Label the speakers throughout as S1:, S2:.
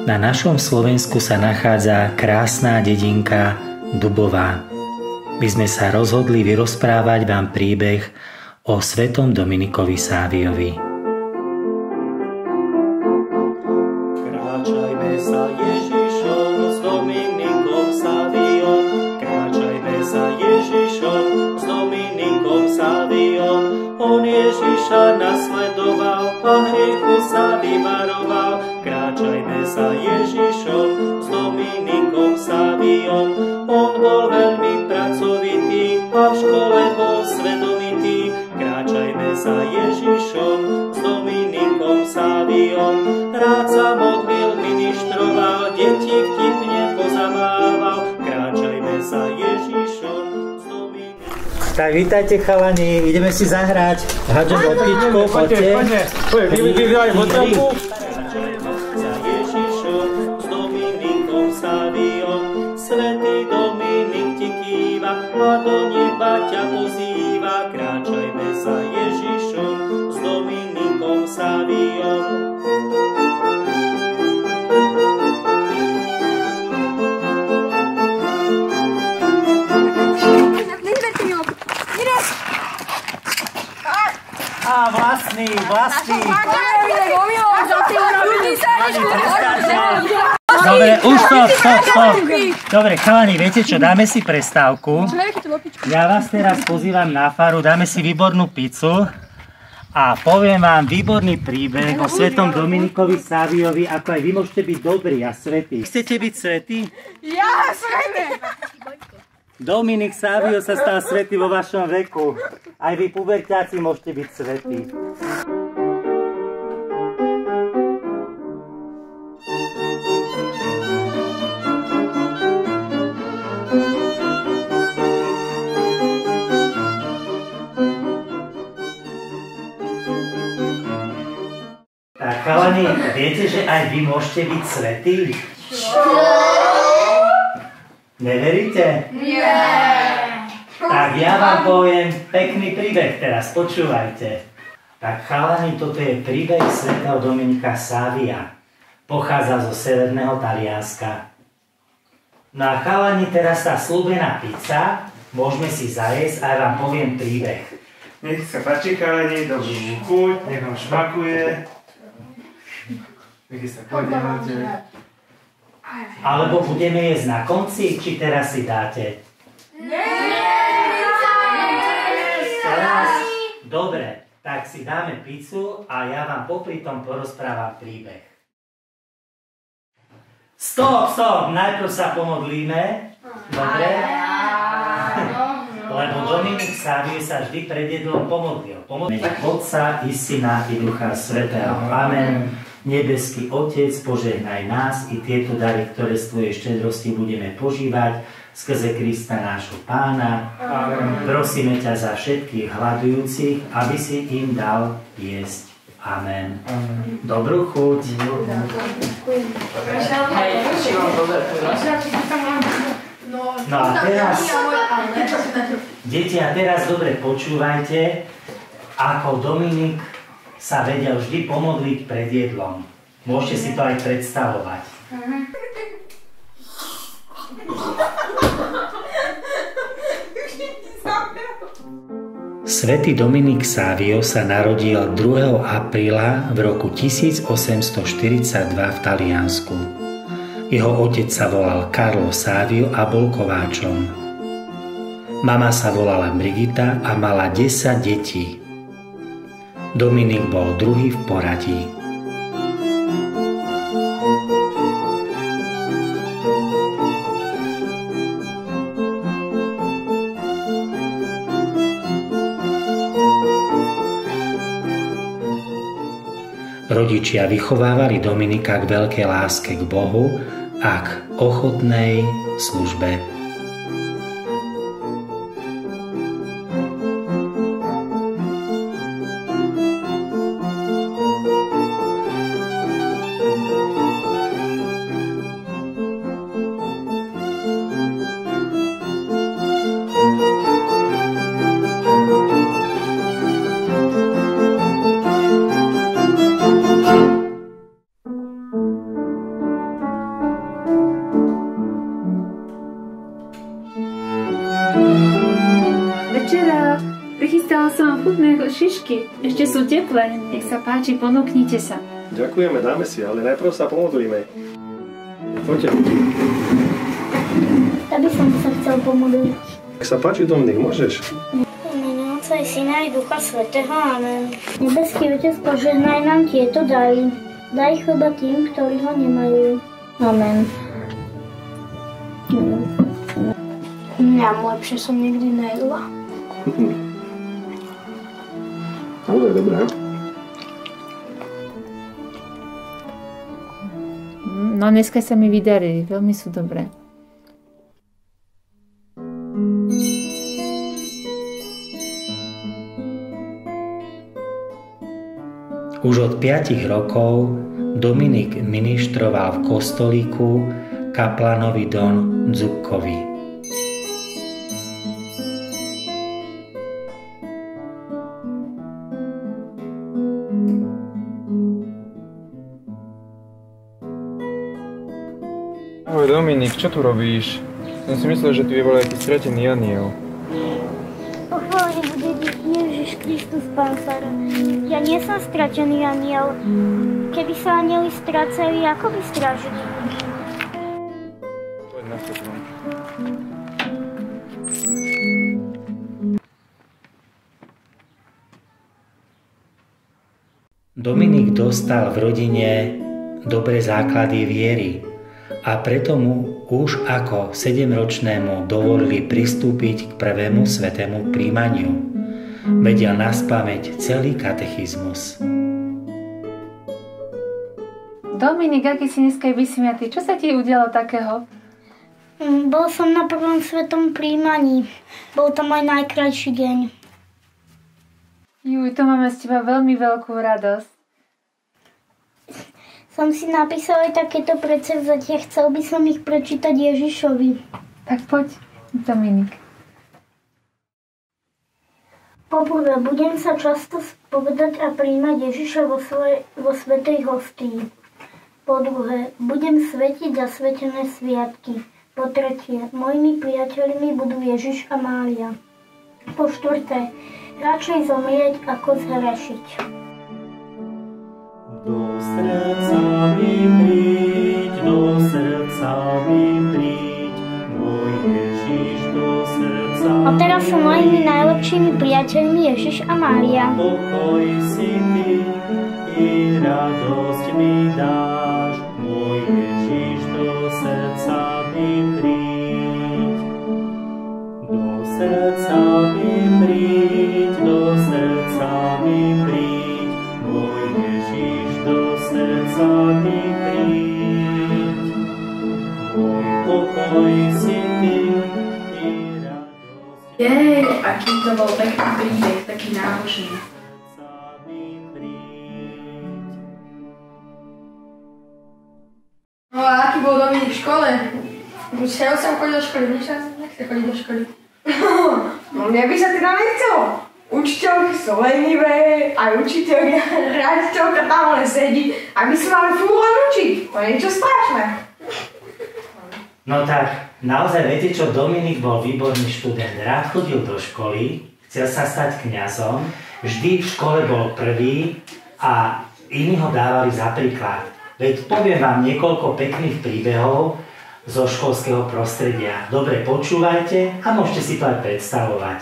S1: Na našom Slovensku sa nachádza krásna dedinka Dubová. My sme sa rozhodli vyrozprávať vám príbeh o svetom Dominikovi Sáviovi.
S2: Kráčajme sa Ježišom s Dominikom Sáviom, kráčajme sa Ježišom s Dominikom Sáviom. On Ježiša nasledoval a hriechu sa vyvaroval. Kráčajme sa Ježišom s Dominikom Sáviom. On bol veľmi pracovitý a v škole bol svedomitý. Kráčajme sa Ježišom s Dominikom Sáviom. Rád sa modlil, ministroval, deti vtipne pozamával. Kráčajme sa Ježišom s Dominikom.
S1: Tak vítajte chalani, ideme si zahrať. Hádžem odpičku, poďte.
S2: Vyvíjaj motorku. Za Ježišom s Dominikom Sáviom. Svätý Dominik ti kýva a do neba ťa pozýva. Kráčajme za Ježišom s Dominikom Sáviom.
S1: Á, vlastný. Dobre, už stop. Dobre, chalani, viete čo, dáme si prestávku. Ja vás teraz pozývam na faru, dáme si výbornú pizzu a poviem vám výborný príbeh o svetom Dominikovi Sáviovi, ako aj vy môžete byť dobrí a svätí. Chcete byť svätí?
S3: Ja, svätý!
S1: Dominik Sávio sa stal svätý vo vašom veku. Aj vy puberťáci môžete byť svätí. Tak chalani, viete, že aj vy môžete byť svätí? Neveríte?
S3: Nie!
S1: Tak ja vám poviem pekný príbeh teraz, počúvajte. Tak chalani, toto je príbeh svätého Dominika Sávia. Pochádza zo severného Talianska. No a chalani, teraz tá slúbená pizza, môžeme si zajesť a ja vám poviem príbeh.
S4: Nech sa páči chalani, dobrú chuť, nech vám šmakuje. Nech sa podielate.
S1: Alebo budeme jesť na konci, či teraz si dáte? Teraz? Dobre, tak si dáme pizzu a ja vám popri tom porozprávam príbeh. Stop, najprv sa pomodlíme. Dobre? Lebo Dominik Sávio sa vždy pred jedlom pomodlil. Otca i Syna i Ducha Svätého. Amen. Nebeský Otec, požehnaj nás i tieto dary, ktoré z Tvojej štedrosti budeme požívať skrze Krista nášho Pána. Amen. Prosíme ťa za všetkých hľadujúcich, aby si im dal jesť. Amen. Amen. Dobrú chuť. No a teraz, deti, a teraz dobre počúvajte, ako Dominik sa vedel vždy pomodliť pred jedlom. Môžete si to aj predstavovať. Svätý Dominik Sávio sa narodil 2. apríla v roku 1842 v Taliansku. Jeho otec sa volal Carlo Sávio a bol kováčom. Mama sa volala Brigita a mala 10 detí. Dominik bol druhý v poradí. Rodičia vychovávali Dominika k veľkej láske k Bohu a k ochotnej službe.
S5: šišky. Ešte sú teplé. Nech sa páči, ponúknite sa.
S6: Ďakujeme, dáme si, ale najprv sa pomodlíme. Poďte.
S7: Ja by som sa chcel pomodliť.
S6: Ak sa páči, Dominik, môžeš?
S7: Mene Otca i Syna i Ducha Svätého. Amen. Nebeský Otec, požehnaj nám tieto dary. Daj chleba tým, ktorí ho nemajú. Amen. Mňam lepšie som nikdy nejedla.
S6: Ale dobré.
S5: No dneska sa mi vydarili, veľmi sú dobré.
S1: Už od 5 rokov Dominik ministroval v kostolíku kaplanovi Don Dzubkovi.
S4: Ahoj Dominik, čo tu robíš? Som si myslel, že tu je bol nejaký stratený aniel.
S7: Pochválený bude Ježiš Kristus, Pán Sara. Ja nie som stratený aniel. Keby sa anieli strácali, ako by strážili?
S4: Poď na svetlo.
S1: Dominik dostal v rodine dobré základy viery a preto mu už ako 7-ročnému dovolili pristúpiť k prvému svätému príjmaniu. Vedel naspamäť celý katechizmus.
S5: Dominik, aký si dneska vysmiatý? Čo sa ti udialo takého?
S7: Bol som na prvom svetom príjmaní. Bol to môj najkrajší deň.
S5: Juj, to máme z teba veľmi veľkú radosť.
S7: Som si napísal aj takéto predsavzatia. Chcel by som ich prečítať Ježišovi.
S5: Tak poď, Dominik.
S7: Poprvé, budem sa často spovedať a príjmať Ježiša vo svätej hostii. Po druhé, budem svetiť zasvetené sviatky. Po tretie, mojimi priateľmi budú Ježiš a Mária. Po štvrté, radšej zomrieť ako zhrešiť.
S2: Do srdca mi príď, do srdca mi príď, môj Ježiš, do srdca mi
S7: A teraz sú mojimi najlepšími priateľmi Ježiš a Mária.
S2: Pokoj si ty i radosť mi dáš, môj Ježiš, do srdca mi príď. Do srdca mi príď, do srdca mi príď, môj Ježiš, do srdca mi príď. Môj pokoj si ty i radosť
S3: Jej, aký to bol pekný príbeh, taký náročný. No a aký bol Dominik v škole? Už sem chodil do školy, nechce chodiť do školy.
S8: No mne by sa teda nechcelo. Učiteľky sú lenivé, aj riaditeľka tam len sedí a my sa máme furt len učiť. To je niečo strašné.
S1: No tak, naozaj viete čo, Dominik bol výborný študent, rád chodil do školy, chcel sa stať kňazom, vždy v škole bol prvý a iní ho dávali za príklad. Veď poviem vám niekoľko pekných príbehov zo školského prostredia. Dobre počúvajte a môžete si to aj predstavovať.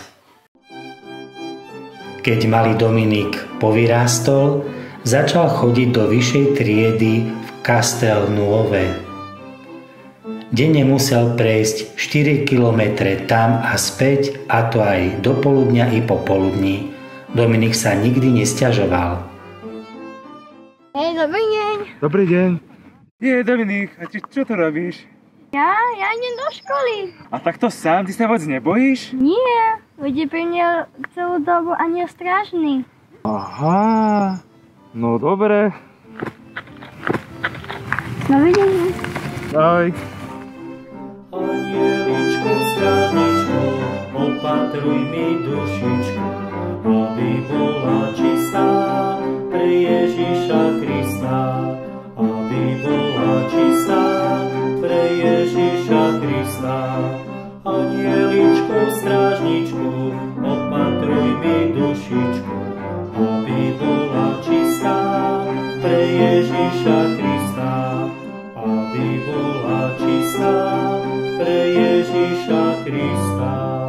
S1: Keď malý Dominik povyrástol, začal chodiť do vyššej triedy v Castelnuove. Denne musel prejsť 4 kilometre tam a späť, a to aj do poludňa i popoludní. Dominik sa nikdy nesťažoval.
S7: Hej, dobrý deň.
S4: Dobrý deň. Je, Dominik, a čo to robíš?
S7: Ja idem do školy.
S4: A takto sám, ty sa vôbec nebojíš?
S7: Nie, veď je pri mne celú dobu aniel strážny.
S4: Aha, no dobre.
S7: Dovidenia.
S4: Ahoj.
S2: Anieličku, strážničku, opatruj mi dušičku, aby bola čistá pre Ježiša Krista. Aby bola čistá pre Ježiša Krista. Anieličku, strážničku, opatruj mi dušičku, Ježiša Krista, aby bola čistá pre Ježiša Krista.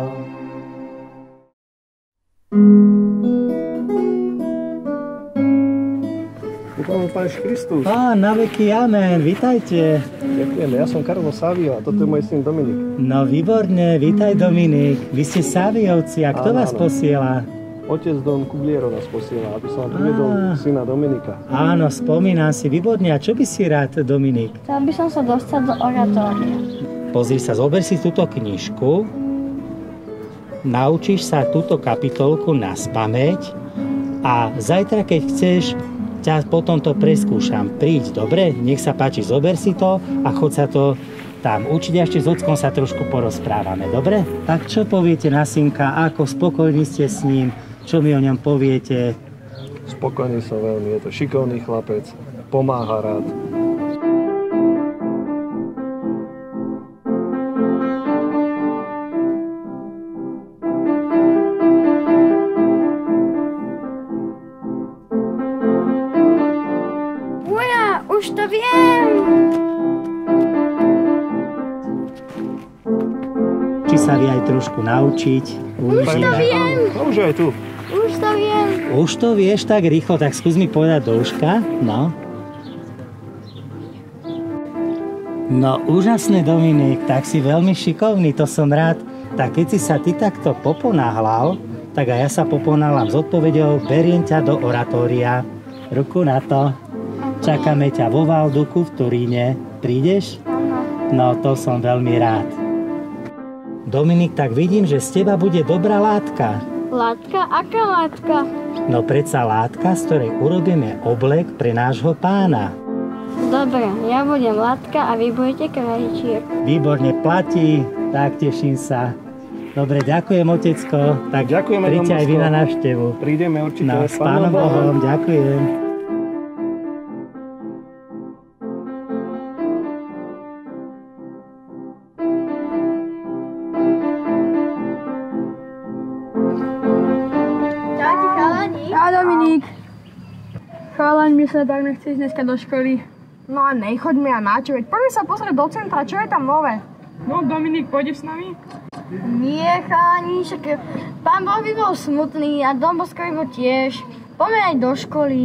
S6: Ďakujem, Pán Kristus.
S1: Pán, na veky amen, vitajte.
S6: Ďakujem, ja som Karlo Savio a toto je môj syn Dominik.
S1: No výborne, vitaj Dominik. Vy ste Sáviovci a kto
S6: Áno,
S1: vás
S6: áno.
S1: posiela?
S6: Otec Don Kubliero nás posiela, aby som vám privedol syna Dominika.
S1: Áno, spomínam si, výborne. A čo by si rád, Dominik?
S7: Chcel by som sa dostať do oratória.
S1: Pozri sa, zober si túto knižku, naučíš sa túto kapitolku naspamäť a zajtra, keď chceš, ťa potom to preskúšam. Príď, dobre? Nech sa páči, zober si to a chod sa to tam učiť. A ešte s ockom sa trošku porozprávame, dobre? Tak čo poviete na synka, ako spokojní ste s ním, čo mi o ňom poviete?
S6: Spokojný som veľmi, je to šikovný chlapec, pomáha rád.
S7: Uja, už to viem!
S1: Či sa vie aj trošku naučiť? Uvidíme.
S7: Viem!
S6: No už aj tu.
S7: Už to viem!
S1: Už to vieš tak rýchlo, tak skús mi povedať do uška. No. No úžasné, Dominik, tak si veľmi šikovný, to som rád. Tak keď si sa ty takto poponáhľal, tak aj ja sa poponáhľam s odpoveďou, beriem ťa do oratória. Ruku na to. Čakáme ťa vo Valduku v Turíne. Prídeš? No to som veľmi rád. Dominik, tak vidím, že z teba bude dobrá látka.
S7: Látka? Aká látka?
S1: No predsa látka, z ktorej urobíme oblek pre nášho pána.
S7: Dobre, ja budem látka a vy budete krajčiek.
S1: Výborne platí, tak teším sa. Dobre, ďakujem, otecko. Tak
S6: Ďakujeme,
S1: príďte aj vy
S6: Dombosko.
S1: na návštevu.
S6: Prídeme určite.
S1: No, s Pánom Bohom, ďakujem.
S7: Čaute, chalani.
S3: Čau, Dominik. Chalaň, mi sa tak nechceš dneska do školy.
S8: No a nechoďme a na čo, veď poďme sa pozrieť do centra, čo je tam nové.
S3: No, Dominik, pôjdeš s nami?
S7: Nie, chalani, však pán Boh by bol smutný a Dombosko by bol tiež. Poďme aj do školy.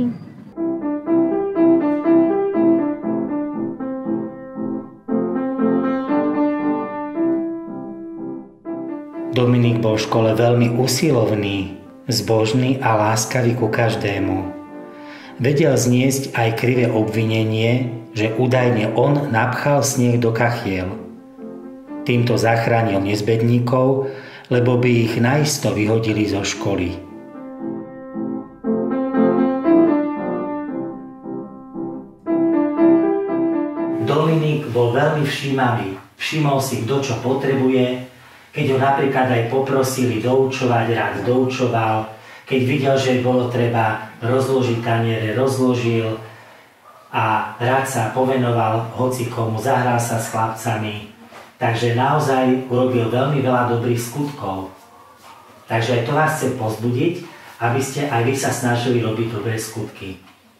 S1: Dominik bol v škole veľmi usilovný, zbožný a láskavý ku každému. Vedel zniesť aj krivé obvinenie, že údajne on napchal sneh do kachiel. Týmto zachránil nezbedníkov, lebo by ich naisto vyhodili zo školy. Dominik bol veľmi všímavý. Všimol si, kto čo potrebuje. Keď ho napríklad aj poprosili doučovať, rád doučoval. Keď videl, že bolo treba rozložiť taniere, rozložil. A rád sa povenoval hocikomu, zahral sa s chlapcami. Takže naozaj urobil veľmi veľa dobrých skutkov. Takže aj to vás chce povzbudiť, aby ste aj vy sa snažili robiť dobré skutky.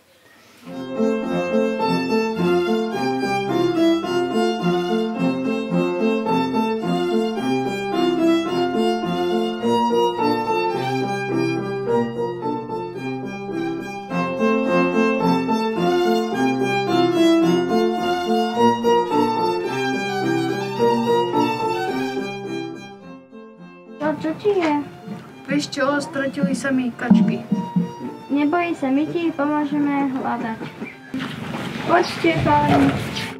S7: Čo ti je?
S3: Vieš čo, stratili sa mi kačky.
S7: Neboj sa, my ti pomôžeme hľadať.
S3: Poďte, chalani.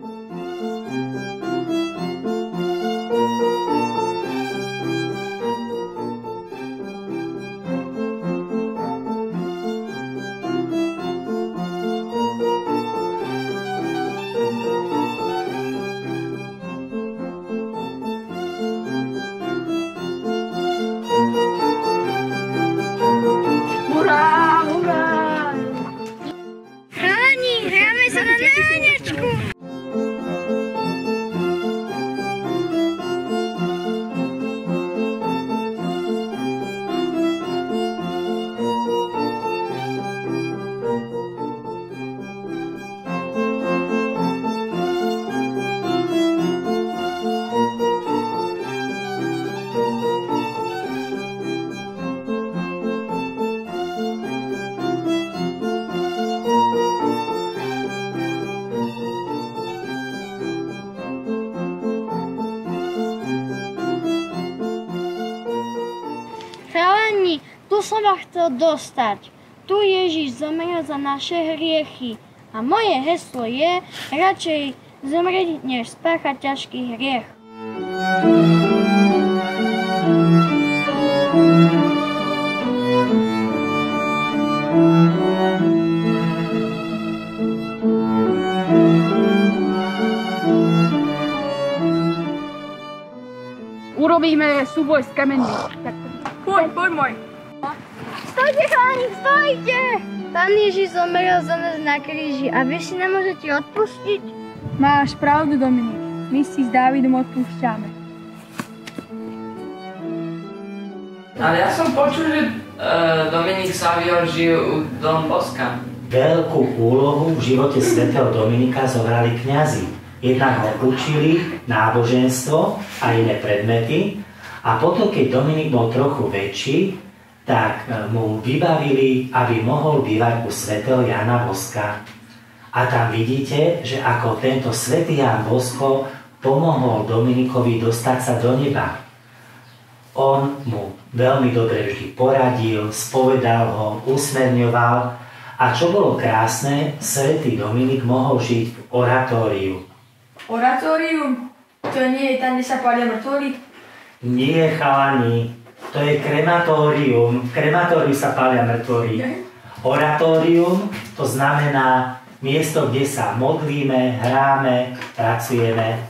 S3: Hurá, hurá!
S7: Chalani, hráme sa na náňačku. tu som ma chcel dostať. Tu Ježiš zomrel za naše hriechy. A moje heslo je radšej zomrieť, než spáchať ťažký hriech.
S5: Urobíme súboj s kamenmi.
S8: Poď môj.
S7: Stojte, chalani, stojte! Pán Ježiš zomrel za nás na kríži a vy si nemôžete odpustiť?
S5: Máš pravdu, Dominik. My si s Dávidom odpúšťame.
S9: Ale ja som počul, že Dominik Savio žil u Don Boska.
S1: Veľkú úlohu v živote svätého Dominika zohrali kňazi. Jednak ho učili náboženstvo a iné predmety a potom, keď Dominik bol trochu väčší, tak mu vybavili, aby mohol bývať u svätého Jána Boska. A tam vidíte, že ako tento svätý Ján Bosko pomohol Dominikovi dostať sa do neba. On mu veľmi dobre vždy poradil, spovedal ho, usmerňoval a čo bolo krásne, svätý Dominik mohol žiť v oratóriu.
S3: Oratórium? To nie je tam, kde sa pália mŕtvoly?
S1: Nie, chalani, to je krematórium. V krematóriu sa pália mŕtvoly. Oratórium to znamená miesto, kde sa modlíme, hráme, pracujeme.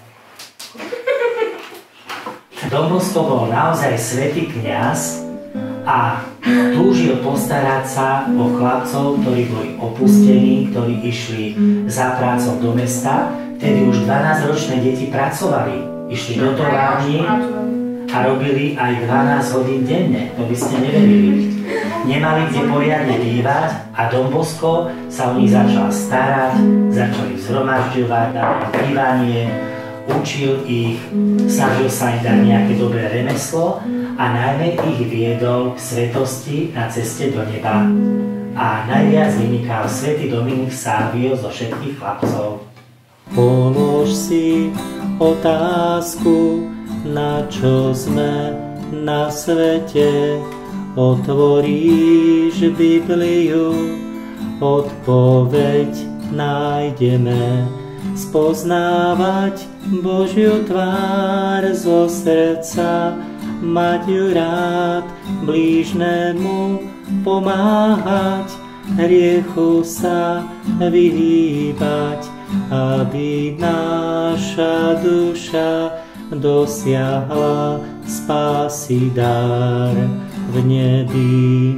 S1: Don Bosko bol naozaj svätý kňaz a túžil postarať sa o chlapcov, ktorí boli opustení, ktorí išli za prácou do mesta. Vtedy už 12-ročné deti pracovali, išli do továrni a robili aj 12 hodín denne, to by ste neverili. Nemali kde poriadne bývať a Don Bosko sa o nich začal starať, začali zhromažďovať, dávať bývanie, učil ich, snažil sa im dať nejaké dobré remeslo a najmä ich viedol k svetosti na ceste do neba. A najviac vynikal svätý Dominik Savio zo všetkých chlapcov.
S2: Polož si otázku, na čo sme na svete. Otvoríš Bibliu, odpoveď nájdeme. Spoznávať Božiu tvár zo srdca, mať ju rád, blížnemu pomáhať, hriechu sa vyhýbať, aby naša duša dosiahla spásy dar v nebi.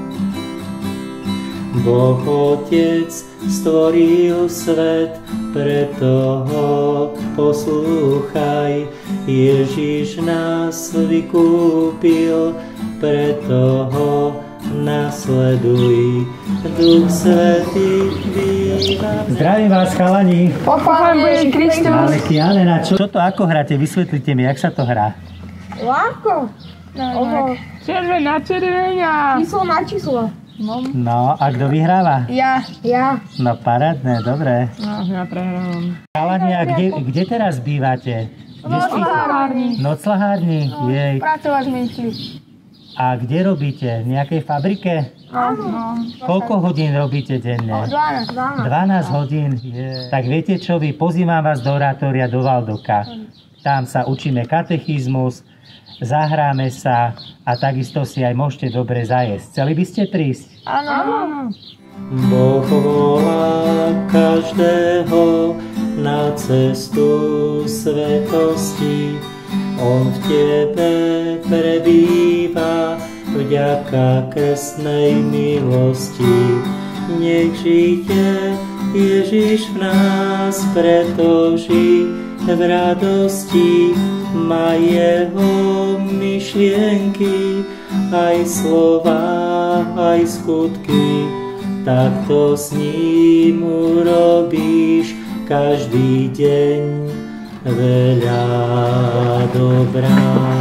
S2: Boh Otec stvoril svet, preto ho poslúchaj. Ježiš nás vykúpil, preto ho nasleduj. Duch Svätý býva.
S1: Zdravím vás, chalani.
S3: Pochválený Ježiš Kristus.
S1: Ale na čo to ako hráte? Vysvetlite mi, jak sa to hrá.
S8: Ľahko.
S5: Červen na červenia.
S8: Číslo na číslo.
S1: No, a kto vyhráva?
S8: Ja.
S1: No, parádne, dobre.
S5: No, ja prehrávam.
S1: Chalani, a kde teraz bývate?
S5: Noclahárni.
S1: Noclahárni? Jej.
S5: Pracovať sme išli.
S1: A kde robíte? V nejakej fabrike?
S5: No.
S1: Koľko hodín robíte denne?
S8: 12.
S1: 12 hodín. Tak viete čo, vy pozývam vás do oratória do Valdoka. Tam sa učíme katechizmus, zahráme sa a takisto si aj môžete dobre zajesť. Chceli by ste prísť?
S5: Áno.
S2: Boh volá každého na cestu svetosti. On v tebe prebýva vďaka krstnej milosti. Nech žije Ježiš v nás, preto ži v radosti. Má jeho myšlienky, aj slova, aj skutky. Takto s ním urobíš každý deň veľa dobrá.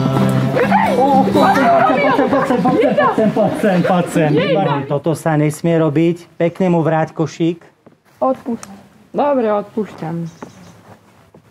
S1: Poď sem. Toto sa nesmie robiť. Pekne mu vráť košík.
S5: Odpúšť. Dobre, odpúšťam.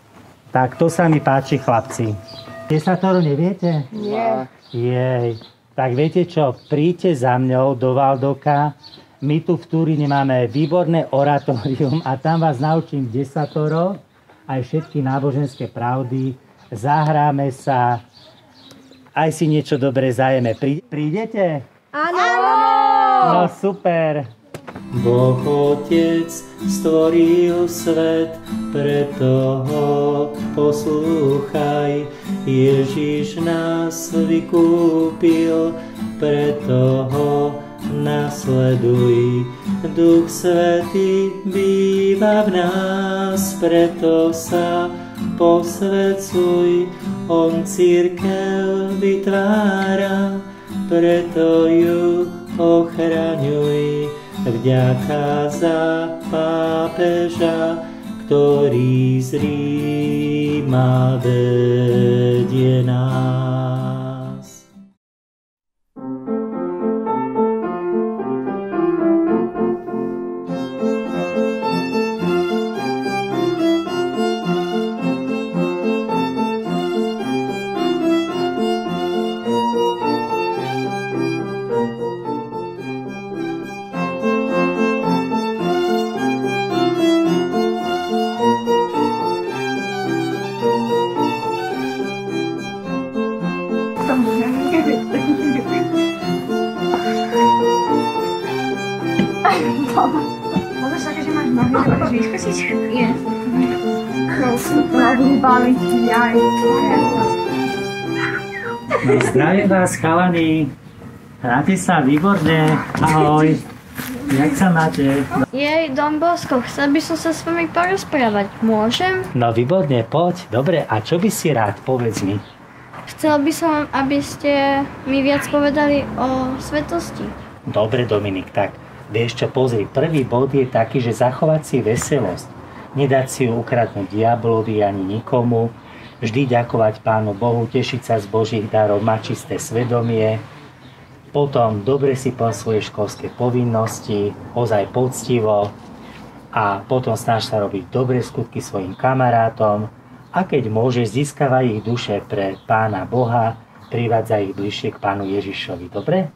S1: Tak to sa mi páči, chlapci. Desatoro neviete?
S5: Nie.
S1: Jej. Tak viete čo, príďte za mňou do Valdoka. My tu v Turíne máme výborné oratórium a tam vás naučím desatoro, aj všetky náboženské pravdy. Zahráme sa, aj si niečo dobre zajeme. Prídete?
S3: Áno!
S1: No super. Boh Otec stvoril svet, preto ho poslúchaj. Ježiš nás vykúpil, preto ho nasleduj. Duch Svätý býva v nás, preto sa posväcuj. On cirkev vytvára, preto ju ochraňuj. Vďaka za pápeža, ktorý z Ríma vedie nás.
S8: Môžeš také, že máš nohy, že máš vyskosiť? Je. Super, baviť aj.
S1: No, zdravím vás, chalani. Hráte sa výborne. Ahoj. Jak sa máte?
S3: Jej, Don Bosco, chcel by som sa s vami porozprávať. Môžem?
S1: No výborne, poď. Dobre, a čo by si rád? Povedz mi.
S3: Chcel by som, aby ste mi viac povedali o svetosti.
S1: Dobre, Dominik, tak vieš čo, pozri, prvý bod je taký, že zachovať si veselosť. Nedať si ju ukradnúť diablovi ani nikomu. Vždy ďakovať Pánu Bohu, tešiť sa z Božích darov, mať čisté svedomie. Potom dobre si plň svoje školské povinnosti, ozaj poctivo. A potom snaž sa robiť dobré skutky svojim kamarátom. A keď môžeš, získavaj ich duše pre Pána Boha, privádza ich bližšie k Pánu Ježišovi. Dobre?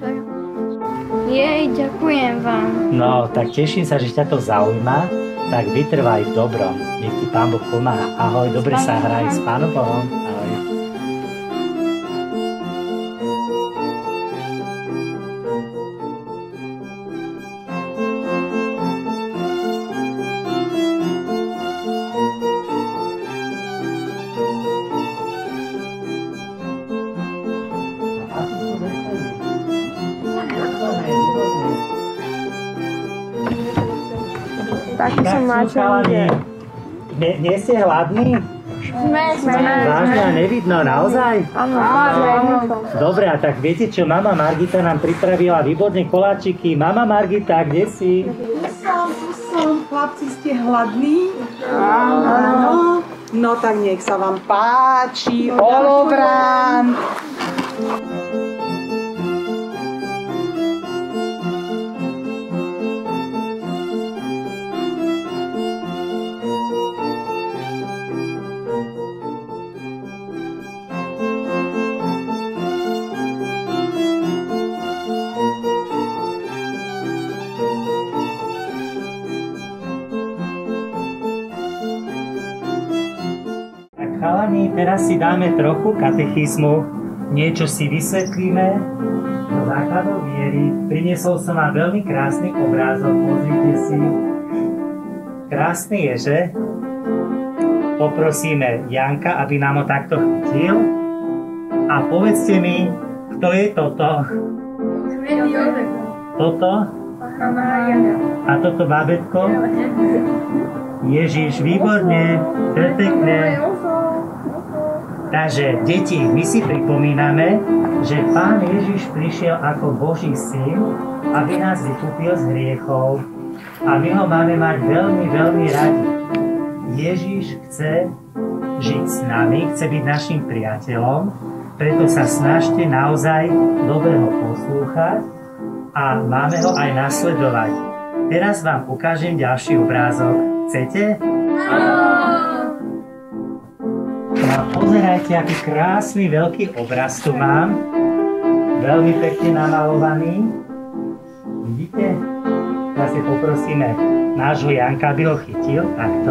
S3: Jej, ďakujem vám.
S1: No, tak teším sa, že ťa to zaujíma. Tak vytrvaj v dobrom. Nech ti Pán Boh pomáha. Ahoj, dobre sa hraj s Pánom Bohom. Ahoj.
S8: Taký som máčo ide.
S1: Nie ste hladní?
S3: Sme.
S1: Vážne a nevidno, naozaj?
S8: Áno.
S1: Dobre, a tak viete čo, mama Margita nám pripravila výborné koláčiky. Mama Margita, kde si?
S10: Tu som. Chlapci, ste hladní? Áno. No tak nech sa vám páči. Olobrán.
S1: Chalani, teraz si dáme trochu katechizmu, niečo si vysvetlíme do základov viery. Priniesol som vám veľmi krásny obrázok, pozrite si. Krásny je, že? Poprosíme Janka, aby nám ho takto chytil. A povedzte mi, kto je toto? Toto? A toto bábätko? Ježiš, výborne, perfektné. Takže, deti, my si pripomíname, že Pán Ježiš prišiel ako Boží syn, aby nás vykúpil z hriechov. A my ho máme mať veľmi, veľmi radi. Ježiš chce žiť s nami, chce byť našim priateľom, preto sa snažte naozaj dobre ho poslúchať a máme ho aj nasledovať. Teraz vám ukážem ďalší obrázok. Chcete? Áno! No pozerajte, aký krásny veľký obraz tu mám. Veľmi pekne namalovaný. Vidíte? Vlastne poprosíme nášho Janka, aby ho chytil. Takto.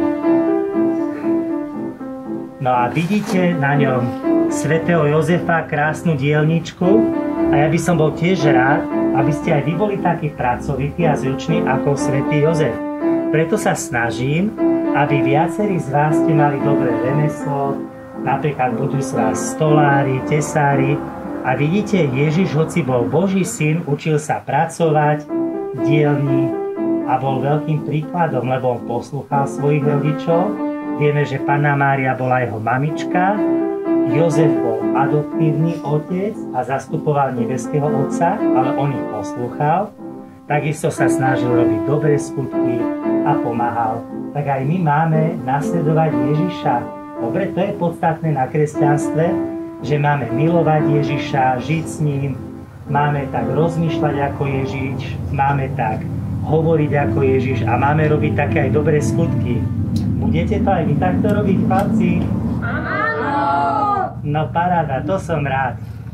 S1: No a vidíte na ňom svätého Jozefa, krásnu dielničku. A ja by som bol tiež rád, aby ste aj vy boli takí pracovití a zruční ako svätý Jozef. Preto sa snažím, aby viacerí z vás ste mali dobré remeslo, napríklad budú z vás stolári, tesári. A vidíte, Ježiš, hoci bol Boží syn, učil sa pracovať, dielni a bol veľkým príkladom, lebo on poslúchal svojich rodičov. Vieme, že Panna Mária bola jeho mamička, Jozef bol adoptívny otec a zastupoval nebeského otca, ale on ich poslúchal. Takisto sa snažil robiť dobré skutky a pomáhal. Tak aj my máme nasledovať Ježiša. Dobre, to je podstatné na kresťanstve, že máme milovať Ježiša, žiť s ním, máme tak rozmýšľať ako Ježiš, máme tak hovoriť ako Ježiš a máme robiť také aj dobré skutky. Budete to aj vy takto robiť, chlapci? Áno! No paráda, to som rád.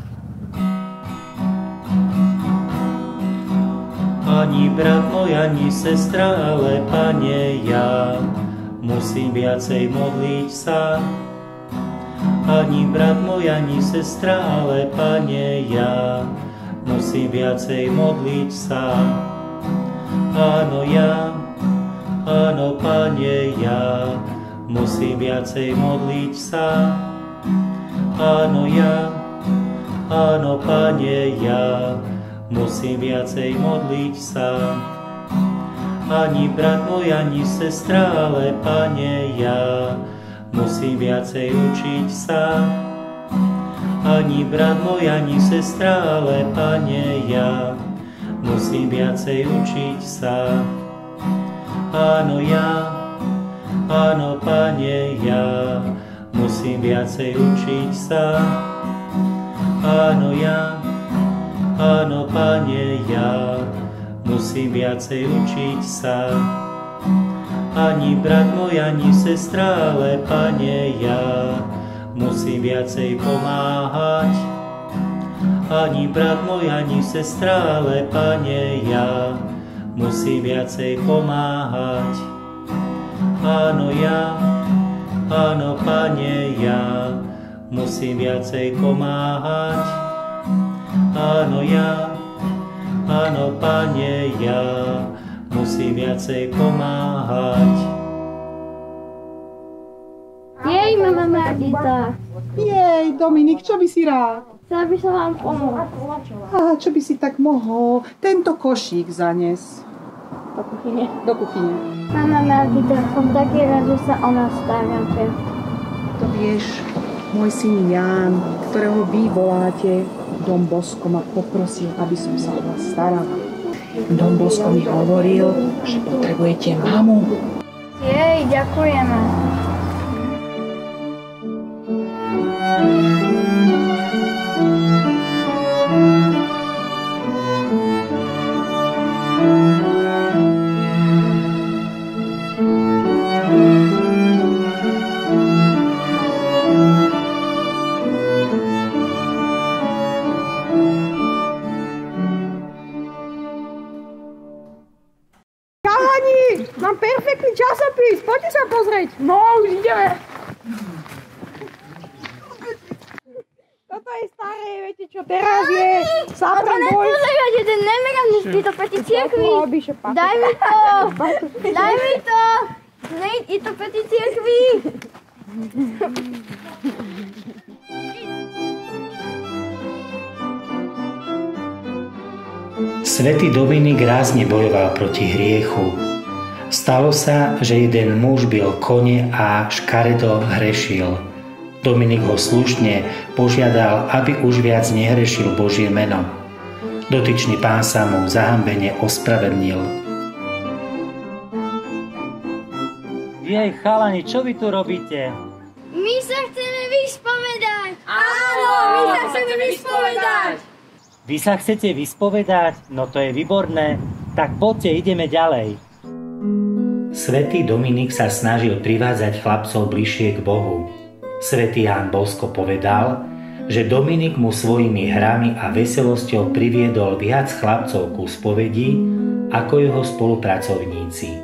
S2: Ani brat môj, ani sestra, ale Pane, ja musím viacej modliť sa. Ani brat môj, ani sestra, ale Pane, ja musím viacej modliť sa. Áno, ja, áno, Pane, ja musím viacej modliť sa. Áno, ja, áno, Pane, ja musím viacej modliť sa. Ani brat môj, ani sestra, ale Pane, ja musím viacej učiť sa. Ani brat môj, ani sestra, ale Pane, ja musím viacej učiť sa. Áno, ja, áno, Pane, ja musím viacej učiť sa. Áno, ja, áno, Pane, ja musím viacej učiť sa. Ani brat môj, ani sestra, ale Pane, ja musím viacej pomáhať. Ani brat môj, ani sestra, ale Pane, ja musím viacej pomáhať. Áno, ja, áno, Pane, ja musím viacej pomáhať. Áno, ja, áno, Pane, ja musím viacej pomáhať.
S7: Jej, mama Margita.
S10: Jej, Dominik, čo by si rád?
S7: Chcela by som vám pomôcť.
S10: A čo by si tak mohol? Tento košík zanes.
S7: Do kuchyne.
S10: Do kuchyne.
S7: Mama Margita, som taký rád, že sa o nás staráte.
S10: To vieš, môj syn Ján, ktorého vy voláte, Don Bosco ma poprosil, aby som sa o vás starala. Don Bosco mi hovoril, že potrebujete mamu.
S7: Jej, ďakujeme.
S8: Mám perfektný časopis, poďte sa pozrieť. No, už ideme. Toto je staré, viete čo, teraz je Sapran Boy.
S7: Nepozerajte, ten nemerám, než by to proti cirkvi. Daj mi to, daj mi to. Nej, je to proti cirkvi.
S1: Svätý Dominik rázne bojoval proti hriechu. Stalo sa, že jeden muž bil kone a škaredo hrešil. Dominik ho slušne požiadal, aby už viac nehrešil Božie meno. Dotyčný pán sa mu zahambene ospravedlnil. Jej, chalani, čo vy tu robíte?
S7: My sa chceme vyspovedať.
S8: Áno, my sa chceme vyspovedať.
S1: Vy sa chcete vyspovedať? No to je výborné. Tak poďte, ideme ďalej. Svätý Dominik sa snažil privádzať chlapcov bližšie k Bohu. Svätý Ján Bosko povedal, že Dominik mu svojimi hrami a veselosťou priviedol viac chlapcov ku spovedi ako jeho spolupracovníci.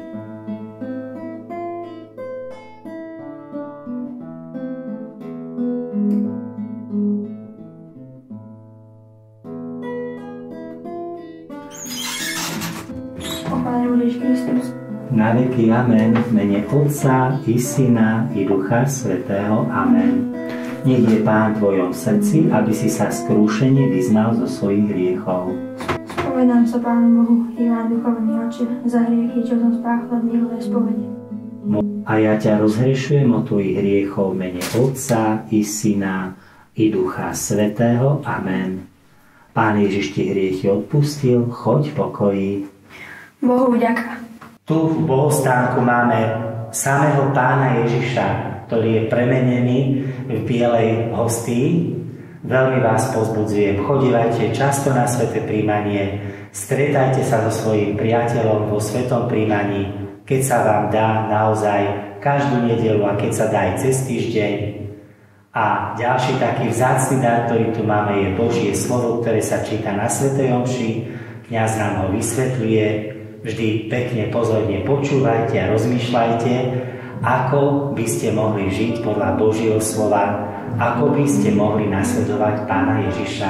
S1: Na veky amen, v mene Otca i Syna i Ducha Svätého. Amen. Nech je Pán v tvojom srdci, aby si sa skrúšene vyznal zo svojich hriechov.
S3: Spovedám sa Pánu Bohu, Iván duchovný oče, za hriechy, čo som spáchal v milé spovede.
S1: A ja ťa rozhrešujem od tvojich hriechov v mene Otca i Syna i Ducha Svätého. Amen. Pán Ježiš ti hriechy odpustil, choď v pokoji.
S3: Bohu vďaka.
S1: Tu v bohostánku máme samého Pána Ježiša, ktorý je premenený v bielej hostii. Veľmi vás povzbudzujem, chodívajte často na sväté príjmanie, stretajte sa so svojím priateľom vo svätom príjmaní, keď sa vám dá naozaj každú nedeľu a keď sa dá aj cez týždeň. A ďalší taký vzácny dar, ktorý tu máme, je Božie slovo, ktoré sa číta na svätej omši. Kňaz nám ho vysvetľuje. Vždy pekne pozorne počúvajte a rozmýšľajte, ako by ste mohli žiť podľa Božieho slova, ako by ste mohli nasledovať Pána Ježiša.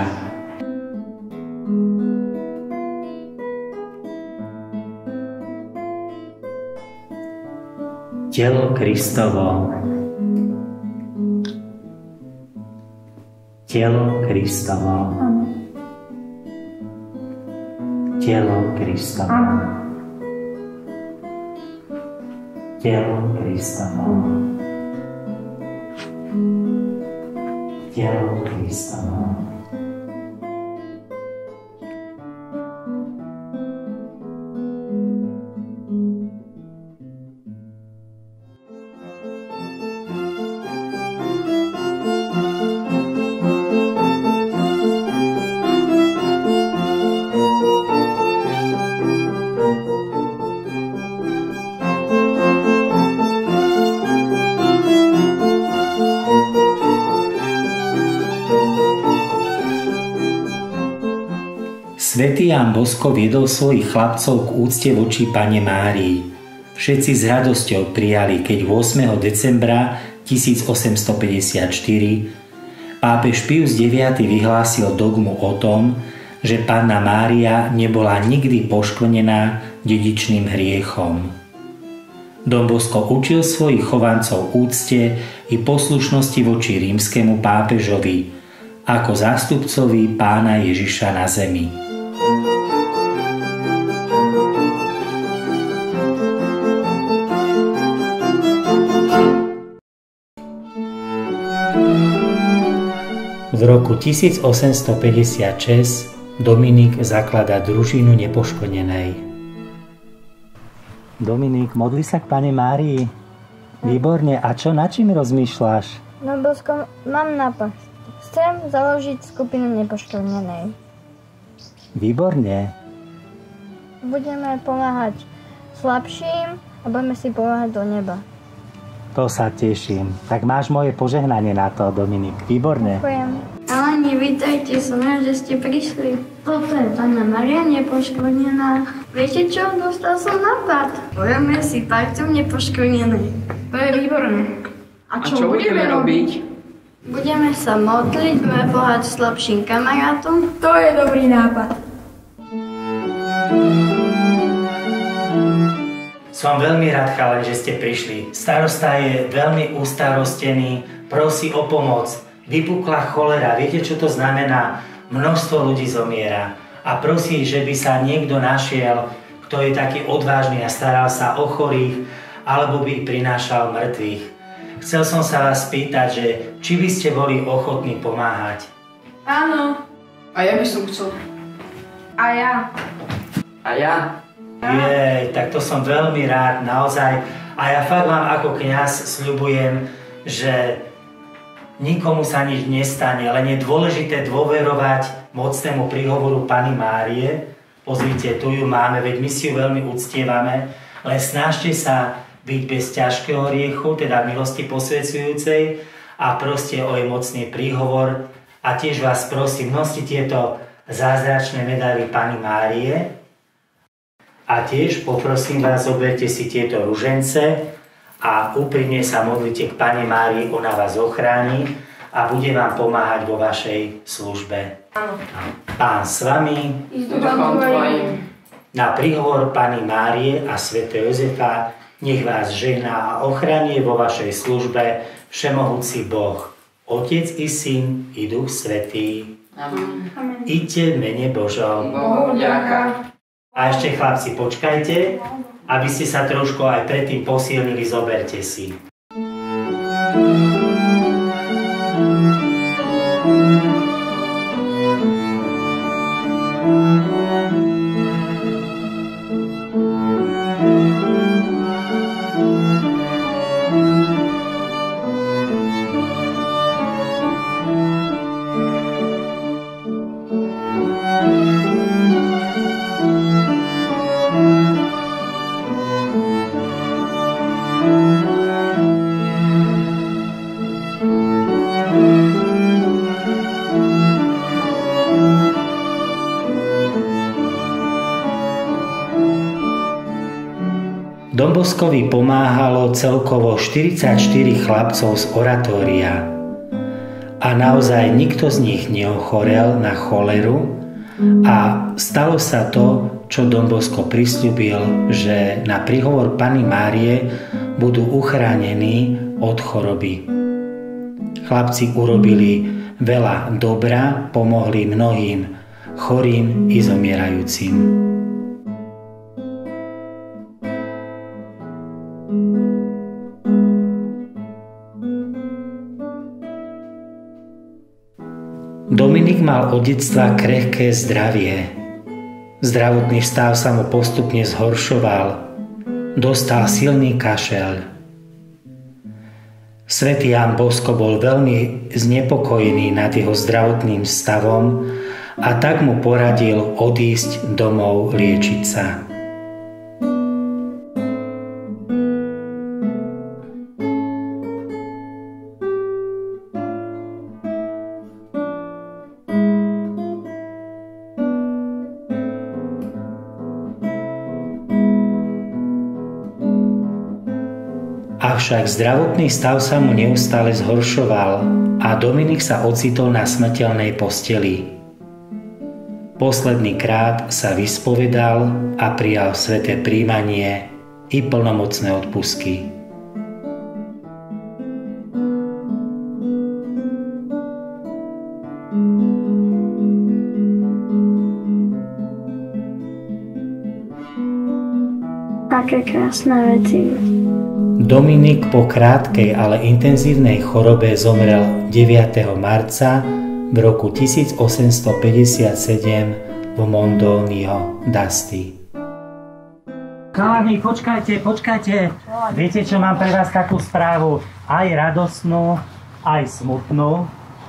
S1: Telo Kristovo. Telo Kristovo. Telo Kristovo. Telo Kristovo. Telo Kristovo. Svätý Ján Bosko viedol svojich chlapcov k úcte voči Panne Márii. Všetci s radosťou prijali, keď 8. decembra 1854 pápež Pius IX vyhlásil dogmu o tom, že Panna Mária nebola nikdy poškvrnená dedičným hriechom. Don Bosco učil svojich chovancov úcte i poslušnosti voči rímskemu pápežovi ako zástupcovi Pána Ježiša na zemi. V roku 1856 Dominik zaklada družinu Nepoškvrnenej. Dominik, modli sa k Pane Márii. Výborne. A čo, na čím rozmýšľaš?
S7: No, Bosko, mám nápad. Chcem založiť skupinu Nepoškvrnenej.
S1: Výborne.
S7: Budeme pomáhať slabším a budeme si pomáhať do neba.
S1: To sa teším. Tak máš moje požehnanie na to, Dominik. Výborne.
S7: Ďakujem. Alani, vítajte, som rád, že ste prišli. Toto je Panna Mária Nepoškvrnená. Viete čo? Dostal som nápad. Urobíme si parciu Nepoškvrnenej.
S8: To je výborné. A čo budeme robiť?
S7: Budeme sa modliť, budeme pomáhať slabším kamarátom.
S8: To je dobrý nápad.
S1: Som veľmi rád, chalani, že ste prišli. Starosta je veľmi ustarostený, prosí o pomoc. Vypukla cholera, viete, čo to znamená? Množstvo ľudí zomiera. A prosí, že by sa niekto našiel, kto je taký odvážny a staral sa o chorých, alebo by prinášal mŕtvych. Chcel som sa vás spýtať, že či by ste boli ochotní pomáhať.
S8: Áno. A ja by som chcel. A ja.
S9: A ja.
S1: Jej, tak to som veľmi rád, naozaj. A ja fakt vám ako kňaz sľubujem, že nikomu sa nič nestane, len je dôležité dôverovať mocnému príhovoru Panny Márie. Pozrite, tu ju máme, veď my si ju veľmi uctievame, len snažte sa byť bez ťažkého hriechu, teda milosti posvedzujúcej, a proste o jej mocný príhovor A tiež vás prosím, noste tieto zázračné medaily Panny Márie. A tiež poprosím vás, zoberte si tieto ružence a úprimne sa modlite k Panne Márii, ona vás ochráni a bude vám pomáhať vo vašej službe. Pán s vami, na príhovor Panny Márie a svätého Jozefa, nech vás žehná a ochraňuje vo vašej službe všemohúci Boh, Otec i Syn i Duch Svätý.
S9: Amen.
S1: Iďte v mene Božom.
S9: Bohu ďaká.
S1: A ešte chlapci, počkajte, aby ste sa trošku aj predtým posilnili, zoberte si. Dom Boskovi pomáhalo celkovo 44 chlapcov z oratória a naozaj nikto z nich neochorel na choleru a stalo sa to, čo Dom Bosko prisľúbil, že na príhovor Panny Márie budú uchránení od choroby. Chlapci urobili veľa dobra, pomohli mnohým chorým i zomierajúcim. Dominik mal od detstva krehké zdravie. Zdravotný stav sa mu postupne zhoršoval. Dostal silný kašeľ. Svätý Ján Bosko bol veľmi znepokojený nad jeho zdravotným stavom a tak mu poradil odísť domov liečiť sa. Avšak zdravotný stav sa mu neustále zhoršoval a Dominik sa ocitol na smrteľnej posteli. Posledný krát sa vyspovedal a prijal sväté prijímanie i plnomocné odpustky.
S7: Aké krásne veci.
S1: Dominik po krátkej, ale intenzívnej chorobe zomrel 9. marca v roku 1857 v Mondonio d'Asti. Chalani, počkajte. Viete, čo mám pre vás takú správu? Aj radosnú, aj smutnú.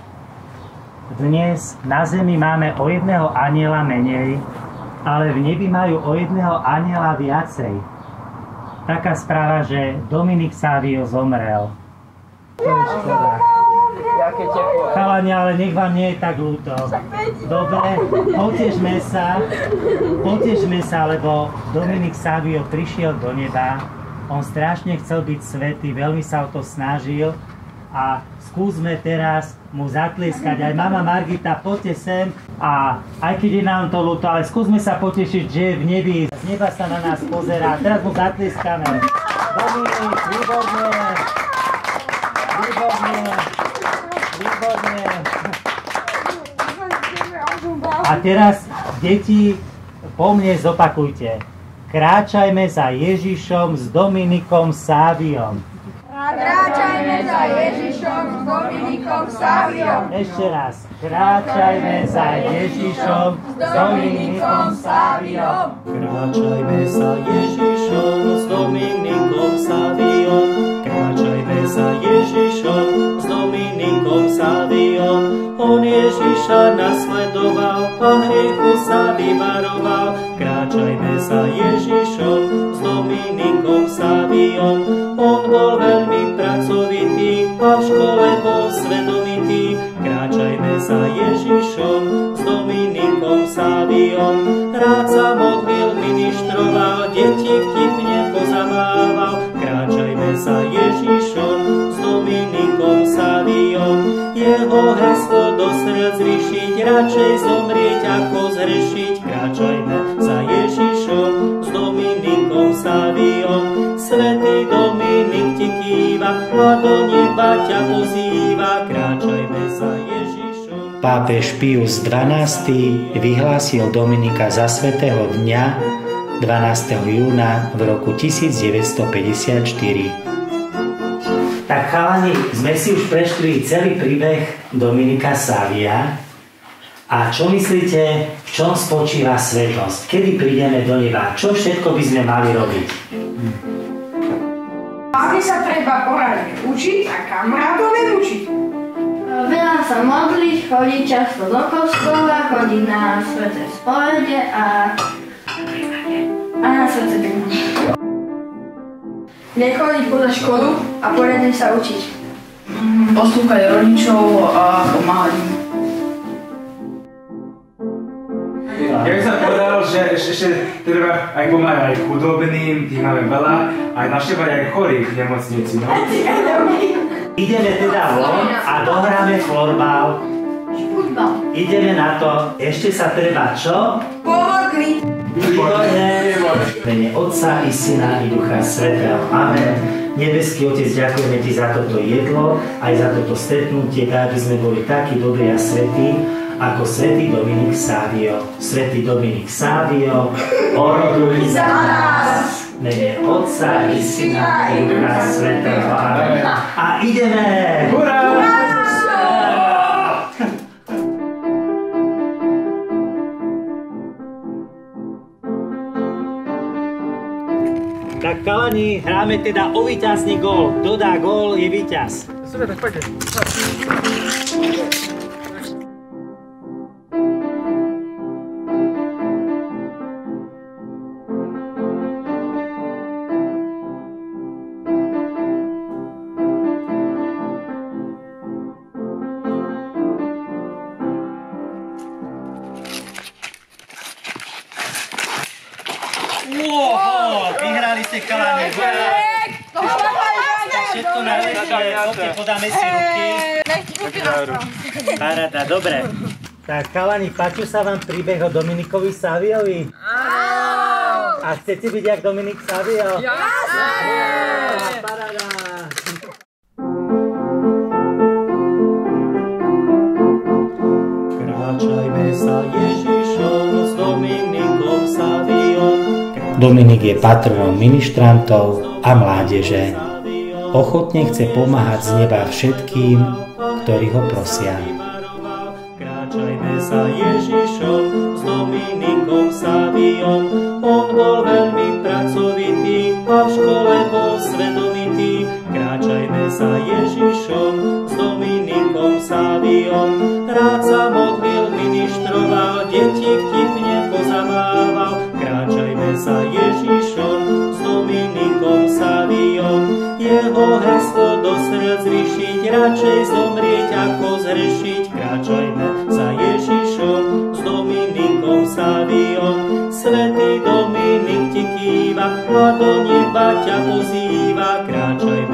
S1: Dnes na zemi máme o jedného anjela menej, ale v nebi majú o jedného anjela viacej. Taká správa, že Dominik Savio zomrel. To je škoda. Chalani, ale nech vám nie je tak ľúto. Dobre, potežme sa, lebo Dominik Savio prišiel do neba. On strašne chcel byť svätý, veľmi sa o to snažil a skúsme teraz mu zatlieskať. Aj mama Margita, poďte sem a aj keď je nám to ľúto, ale skúsme sa potešiť, že je v nebi. Z neba sa na nás pozerá. Teraz mu zatlieskame. Dominik, výborne. A teraz, deti, po mne zopakujte. Kráčajme za Ježišom s Dominikom Saviom.
S8: Kráčajme za Ježišom s Dominikom Saviom.
S1: Ešte raz. Kráčajme za Ježišom s Dominikom Saviom.
S2: Kráčajme za Ježišom s Dominikom Saviom. Kráčajme za Ježišom s Dominikom Saviom. On Ježiša nasledoval a hriechu sa vyvaroval. Kráčajme za Ježišom s Dominikom Saviom. On bol veľmi pracovitý a v škole bol svedomitý. Kráčajme za Sáviom. Rád sa modlil, ministroval, deti vtipne pozamával. Kráčajme za Ježišom, s Dominikom Sáviom. Jeho heslo do srdc vyšiť, radšej zomrieť ako zhrešiť. Kráčajme za Ježišom, s Dominikom Sáviom. Svätý Dominik ti kýva a do neba ťa pozýva. Kráčajme za Ježišom.
S1: Pápež Pius XII vyhlásil Dominika za svätého dňa 12. júna v roku 1954. Tak chalani, sme si už prešli celý príbeh Dominika Sávia. A čo myslíte, v čom spočíva svetosť? Kedy prídeme do neba? Čo všetko by sme mali robiť?
S8: Aby sa treba poradne učiť a kamarátov neučiť.
S3: Veľa sa modliť, chodiť často do kostola, chodiť na sväté spovede a na sväté príjmanie. Nechodiť poza školu a poriadne sa učiť.
S9: Poslúchať rodičov a pomáhať im.
S11: Ja by som povedal, že ešte treba aj pomáhať aj chudobným, tých máme veľa, aj navštevovať aj chorých v nemocnici, no?
S1: Ideme teda von a dohráme florbal. Ideme na to, ešte sa treba čo?
S8: Pomodliť.
S1: V mene Otca i Syna i Ducha Svätého. Amen. Nebeský Otec, ďakujeme Ti za toto jedlo, aj za toto stretnutie, tak aby sme boli takí dobrí a svätí, ako svätý Dominik Sávio. Svätý Dominik Sávio, oroduj za nás. V mene Otca i Syna i Ducha Svätého. Amen. A ideme! Hurá! Tak kalani, hráme teda o víťazný gól. Kto dá gól, je víťaz.
S4: Super, tak poďte.
S1: Vyhrali ste chalani. Všetko najlepšie, poďte, podáme si ruky. Paráda, dobre. Tak chalani, páči sa vám príbeh o Dominikovi Sáviovi? Áno! A chcete byť jak Dominik Sávio? Jasné! Paráda! Kráčajme sa Ježišom s Dominikom Sáviom. Dominik je patronom ministrantov a mládeže. Ochotne chce pomáhať z neba všetkým, ktorí ho prosia. Kráčajme za Ježišom s Dominikom Sáviom. On bol veľmi pracovitý a v škole bol svedomitý. Kráčajme za Ježišom s Dominikom Sáviom. Rád sa modlil, ministroval, deti vtipne pozamával. Kráčajme za Ježišom s Dominikom Sáviom. Jeho heslo do srdc vyšiť, radšej zomrieť ako zhrešiť. Kráčajme za Ježišom s Dominikom Sáviom. Svätý Dominik ti kýva a do neba ťa pozýva. Kráčajme